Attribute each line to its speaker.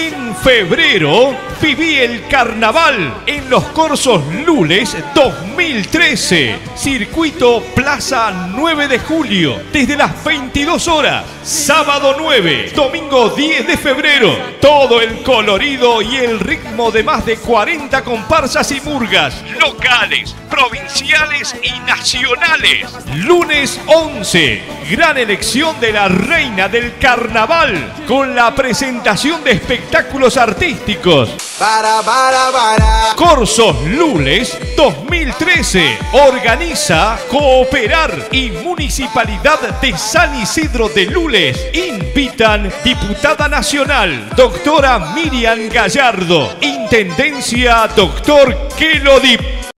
Speaker 1: En febrero viví el carnaval en los Corsos Lules 2013. Circuito Plaza 9 de Julio, desde las 22 horas. Sábado 9, domingo 10 de febrero. Todo el colorido y el ritmo de más de 40 comparsas y murgas, locales, provinciales y nacionales. Lunes 11, gran elección de la reina del carnaval, con la presentación de espectáculos artísticos. Corsos Lules 2013. Organiza Cooperar y Municipalidad de San Isidro de Lules. Invitan Diputada Nacional, doctora Miriam Gallardo. Intendencia, doctor Kelo Dip.